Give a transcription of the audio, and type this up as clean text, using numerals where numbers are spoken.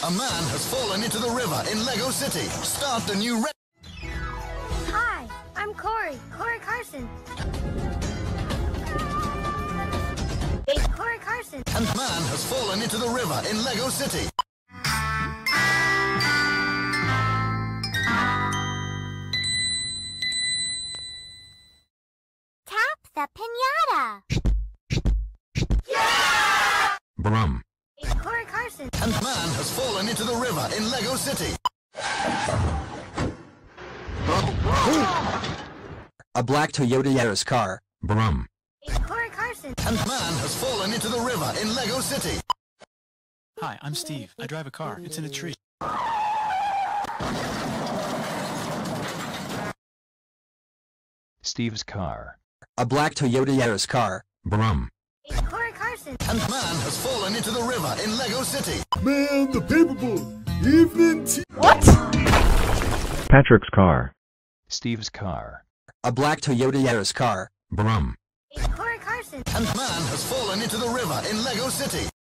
A man has fallen into the river in Lego City. Start the new Hi, I'm Corey Carson. Corey Carson. And man has fallen into the river in Lego City. Tap the pinata. Brum. Corey Carson. And man has fallen into the river in Lego City. A black Toyota Yaris car. Brum. Corey Carson. And man has fallen into the river in Lego City. Hi, I'm Steve. I drive a car. It's in a tree. Steve's car. A black Toyota Yaris car. Brum. Corey Carson. And man has fallen into the river in Lego City. Man, the Paperboy. Evening tea. Patrick's car. Steve's car. A black Toyota Yaris car. Brum. Corey Carson. And man has fallen into the river in Lego City.